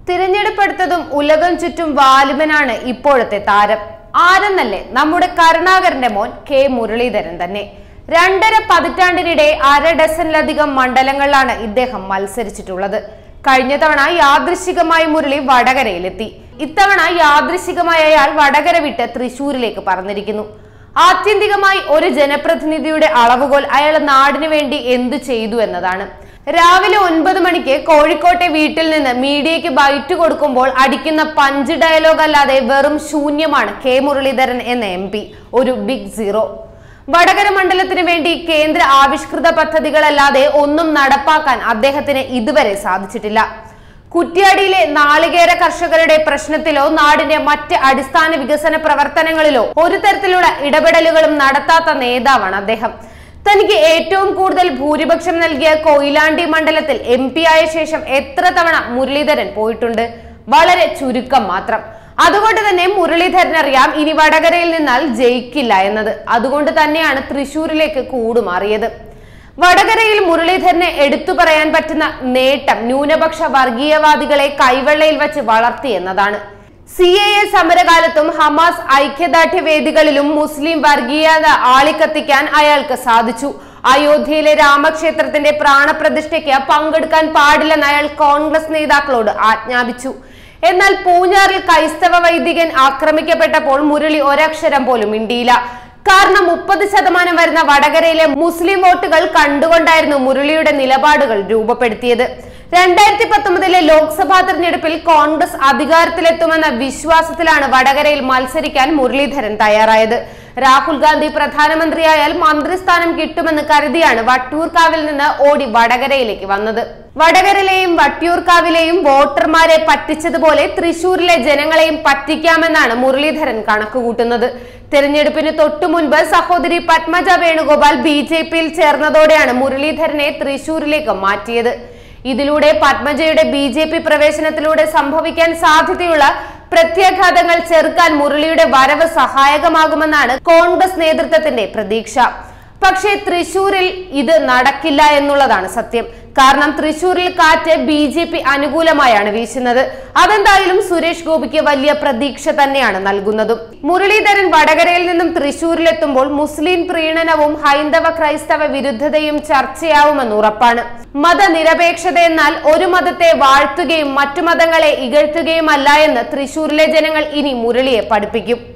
തിരഞ്ഞെടുപ്പെടുത്തതും ഉലകം ചുറ്റും വാലിബനാണ് ഇപ്പോഴത്തെ താരം. ആരെന്നല്ലേ, നമ്മുടെ കരുണാകരന്റെ മോൻ കെ മുരളീധരൻ തന്നെ. 2.5 പതിറ്റാണ്ടിനിടെ 1/2 ഡസനിലധികം മണ്ഡലങ്ങളിലാണ് ഇദ്ദേഹം മത്സരിച്ചിട്ടുള്ളത്. കഴിഞ്ഞ തവണ യാദൃശ്ചികമായി മുരളി വടകരയിലെത്തി. ഇത്തവണ യാദൃശ്ചികമായ അയാൾ വടകര വിട്ട് തൃശൂരിലേക്ക് പറന്നിരിക്കുന്നു. ആത്യന്തികമായി ഒരു ജനപ്രതിനിധിയുടെ അളവുകോൽ അയാൾ നാടിനു വേണ്ടി എന്തു ചെയ്തു എന്നതാണ്. രാവിലെ 9 മണിക്ക് കോഴിക്കോട്ടെ വീട്ടിൽ നിന്ന് മീഡിയയ്ക്ക് ബൈറ്റ് കൊടുക്കുമ്പോൾ അടിക്കുന്ന പഞ്ച് ഡയലോഗ് അല്ലാതെ വെറും ശൂന്യമാണ് കെ മുരളീധരൻ എന്ന MP. ഒരു ബിഗ് സീറോ. വടകര മണ്ഡലത്തിന് വേണ്ടി കേന്ദ്ര ആവിഷ്കൃത പദ്ധതികളല്ലാതെ ഒന്നും നടപ്പാക്കാൻ അദ്ദേഹത്തിന് ഇതുവരെ സാധിച്ചിട്ടില്ല. കുറ്റ്യാടിയിലെ നാളികേര കർഷകരുടെ പ്രശ്നത്തിലോ നാടിന്റെ മറ്റ് അടിസ്ഥാന വികസന പ്രവർത്തനങ്ങളിലോ ഒരു തരത്തിലുള്ള ഇടപെടലുകളും നടത്താത്ത നേതാവാണ് അദ്ദേഹം. തനിക്ക് ഏറ്റവും കൂടുതൽ ഭൂരിപക്ഷം നൽകിയ കൊയിലാണ്ടി മണ്ഡലത്തിൽ MP ആയ ശേഷം എത്ര തവണ മുരളീധരൻ പോയിട്ടുണ്ട്? വളരെ ചുരുക്കം മാത്രം. അതുകൊണ്ട് തന്നെ മുരളീധരൻ അറിയാം ഇനി വടകരയിൽ നിന്നാൽ ജയിക്കില്ല എന്നത്. അതുകൊണ്ട് തന്നെയാണ് തൃശൂരിലേക്ക് കൂടുമാറിയത്. വടകരയിൽ മുരളീധരനെ എടുത്തു പറയാൻ പറ്റുന്ന നേട്ടം ന്യൂനപക്ഷ വർഗീയവാദികളെ കൈവെള്ളയിൽ വെച്ച് വളർത്തി എന്നതാണ്. CAA സമരകാലത്തും ഹമാസ് ഐക്യദാർഢ്യ വേദികളിലും മുസ്ലിം വർഗീയത ആളിക്കത്തിക്കാൻ അയാൾക്ക് സാധിച്ചു. അയോധ്യയിലെ രാമക്ഷേത്രത്തിന്റെ പ്രാണപ്രതിഷ്ഠയ്ക്ക് പങ്കെടുക്കാൻ പാടില്ലെന്ന് അയാൾ കോൺഗ്രസ് നേതാക്കളോട് ആജ്ഞാപിച്ചു. എന്നാൽ പൂഞ്ഞാറിൽ ക്രൈസ്തവ വൈദികൻ ആക്രമിക്കപ്പെട്ടപ്പോൾ മുരളി ഒരക്ഷരം പോലും മിണ്ടിയില്ല. കാരണം 30% വരുന്ന വടകരയിലെ മുസ്ലിം വോട്ടുകൾ കണ്ടുകൊണ്ടായിരുന്നു മുരളിയുടെ നിലപാടുകൾ രൂപപ്പെടുത്തിയത്. 2019 ലോക്സഭാ തെരഞ്ഞെടുപ്പിൽ കോൺഗ്രസ് അധികാരത്തിലെത്തുമെന്ന വിശ്വാസത്തിലാണ് വടകരയിൽ മത്സരിക്കാൻ മുരളീധരൻ തയ്യാറായത്. രാഹുൽ ഗാന്ധി പ്രധാനമന്ത്രിയായാൽ മന്ത്രിസ്ഥാനം കിട്ടുമെന്ന് കരുതിയാണ് വട്ടിയൂർക്കാവിൽ നിന്ന് ഓടി വടകരയിലേക്ക് വന്നത്. വടകരയിലെയും വട്ടിയൂർക്കാവിലെയും വോട്ടർമാരെ പറ്റിച്ചതുപോലെ തൃശൂരിലെ ജനങ്ങളെയും പറ്റിക്കാമെന്നാണ് മുരളീധരൻ കണക്കുകൂട്ടുന്നത്. തെരഞ്ഞെടുപ്പിന് തൊട്ടു മുൻപ് സഹോദരി പത്മജ വേണുഗോപാൽ BJPയിൽ ചേർന്നതോടെയാണ് മുരളീധരനെ തൃശൂരിലേക്ക് മാറ്റിയത്. ഇതിലൂടെ പത്മജയുടെ BJP പ്രവേശനത്തിലൂടെ സംഭവിക്കാൻ സാധ്യതയുള്ള പ്രത്യാഘാതങ്ങൾ ചെറുക്കാൻ മുരളിയുടെ വരവ് സഹായകമാകുമെന്നാണ് കോൺഗ്രസ് നേതൃത്വത്തിന്റെ പ്രതീക്ഷ. പക്ഷേ തൃശൂരിൽ ഇത് നടക്കില്ല എന്നുള്ളതാണ് സത്യം. കാരണം തൃശൂരിൽ കാറ്റ് BJP അനുകൂലമായാണ് വീശുന്നത്. അതെന്തായാലും സുരേഷ് ഗോപിക്ക് വലിയ പ്രതീക്ഷ തന്നെയാണ് നൽകുന്നതും. മുരളീധരൻ വടകരയിൽ നിന്നും തൃശൂരിലെത്തുമ്പോൾ മുസ്ലിം പ്രീണനവും ഹൈന്ദവ ക്രൈസ്തവ വിരുദ്ധതയും ചർച്ചയാവുമെന്ന് ഉറപ്പാണ്. മതനിരപേക്ഷത എന്നാൽ ഒരു മതത്തെ വാഴ്ത്തുകയും മറ്റു മതങ്ങളെ ഇകഴ്ത്തുകയുമല്ല എന്ന് തൃശൂരിലെ ജനങ്ങൾ ഇനി മുരളിയെ പഠിപ്പിക്കും.